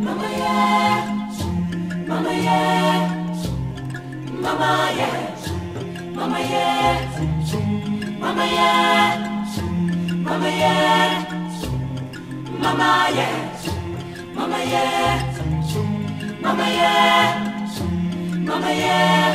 Mama yeah, Mama yeah, Mama yeah, Mama yeah, Mama yeah, Mama yeah, Mama yeah, Mama yeah, Mama yeah, Mama yeah,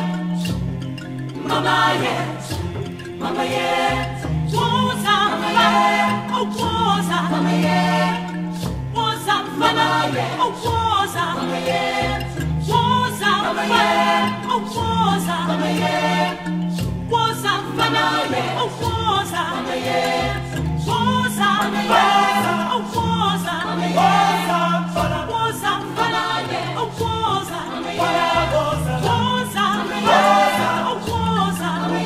Mama yeah, Mama yeah, Woza, Mama yeah, oh Woza, Mama yeah, Woza, Mama yeah, oh Woza, Mama yeah, Woza, Mama yeah, oh Woza, Mama yeah, Woza, Mama yeah, oh Woza, Mama yeah, Woza, Mama yeah, oh Woza, Mama yeah, Woza, Mama yeah, oh Woza, Mama yeah, Woza, Mama yeah, oh Woza, Mama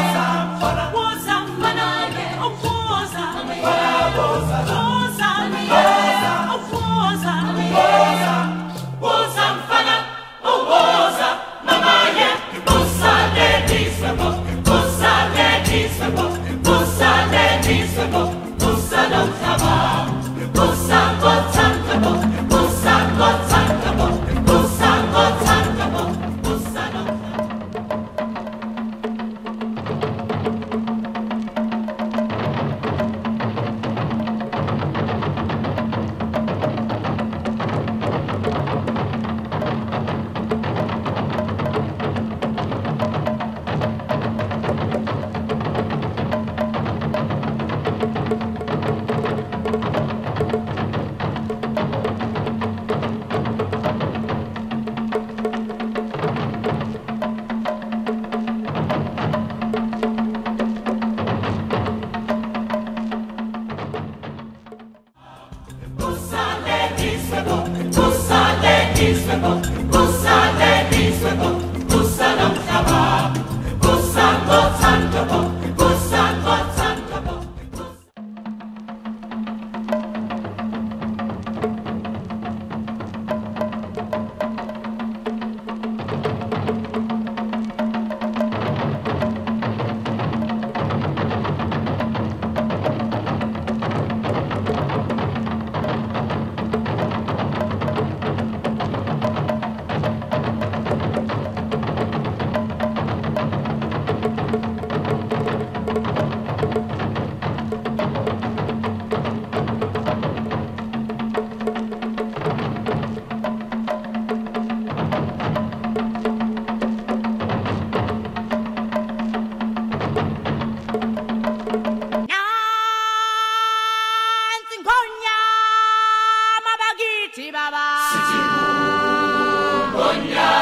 yeah, Woza, Mama yeah, oh Woza, Mama yeah, Woza, Mama yeah, oh Woza, Mama yeah, Woza, Mfana, oh Woza, Mama yeah, Woza, ladies, Woza, ladies, Woza, ladies, Woza, no taba, Woza, Woza, Woza, Woza, Woza, Woza, Woza, no taba. Baba. Siti Gonya.